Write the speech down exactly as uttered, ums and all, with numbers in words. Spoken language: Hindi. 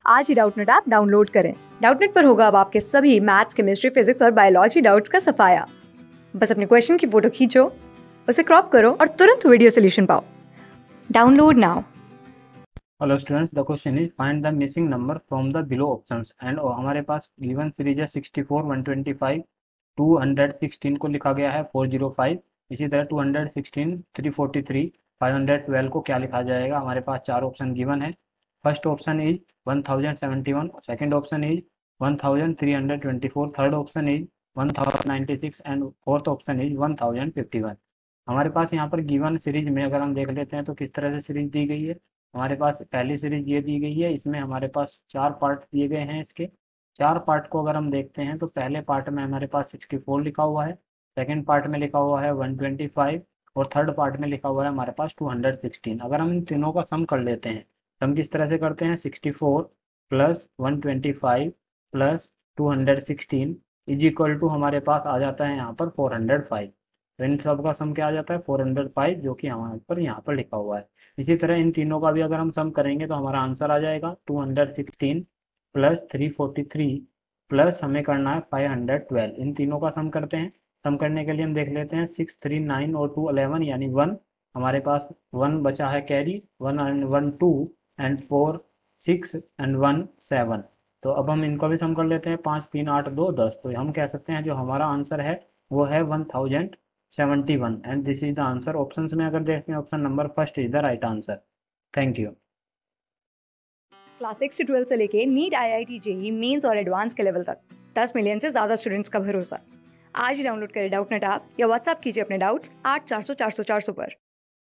आज ही डाउटनेट ऐप डाउनलोड करें। डाउटनेट पर होगा अब आपके सभी मैथ्स, केमिस्ट्री, फिजिक्स और बायोलॉजी डाउट्स का सफाया। बस अपने क्वेश्चन की फोटो खींचो, उसे क्रॉप करो और तुरंत वीडियो सोल्यूशन पाओ। Download now. Hello students, the question is find the missing number from the below options and हमारे पास गिवन सीरीज है sixty four, one twenty five, two hundred sixteen को लिखा गया है फोर जीरो फाइव। इसी तरह two hundred sixteen, three forty three, five hundred twelve को क्या लिखा जाएगा। हमारे पास चार ऑप्शन गिवन है। First option is one thousand seventy one, second option is one thousand three hundred twenty four, third option is one thousand ninety six and fourth option is one thousand fifty one. हमारे पास यहाँ पर गिवन सीरीज में अगर हम देख लेते हैं तो किस तरह से सीरीज दी गई है। हमारे पास पहली सीरीज ये दी गई है, इसमें हमारे पास चार पार्ट दिए गए हैं। इसके चार पार्ट को अगर हम देखते हैं तो पहले पार्ट में हमारे पास सिक्सटी फोर लिखा हुआ है, सेकंड पार्ट में लिखा हुआ है वन ट्वेंटी फाइव और थर्ड पार्ट में लिखा हुआ है हमारे पास टू हंड्रेड सिक्सटीन। अगर हम इन तीनों का सम कर लेते हैं, सम किस तरह से करते हैं, sixty four plus one twenty five plus two hundred sixteen is equal to हमारे पास आ जाता है यहाँ पर फोर हंड्रेड फाइव। तो इन सब का सम क्या आ जाता है, फोर हंड्रेड फाइव, जो कि हमारे पर यहाँ पर लिखा हुआ है। इसी तरह इन तीनों का भी अगर हम सम करेंगे तो हमारा आंसर आ जाएगा two hundred sixteen plus three forty three plus हमें करना है फाइव हंड्रेड ट्वेल्व। इन तीनों का सम करते हैं। सम करने के लिए हम देख लेते हैं सिक्स थ्री नाइन और टू अलेवन यानी वन। हमारे पास वन बचा है carry, one and one two and four six and one seven. तो अब हम इनको भी सम कर लेते हैं, पाँच तीन आठ दो दस। तो हम कह सकते हैं जो हमारा आंसर है वो है one thousand seventy one and this is the answer. Options में अगर देखते हैं option number first is the right answer. Thank you. Class six से ट्वेल्थ से लेके NEET, I I T, JEE mains और एडवांस के लेवल तक दस मिलियन से ज्यादा स्टूडेंट्स का भरोसा। आज ही डाउनलोड करें डाउटनेट ऐप या व्हाट्सएप कीजिए अपने डाउट्स आठ चार सौ चार सौ चार सौ पर।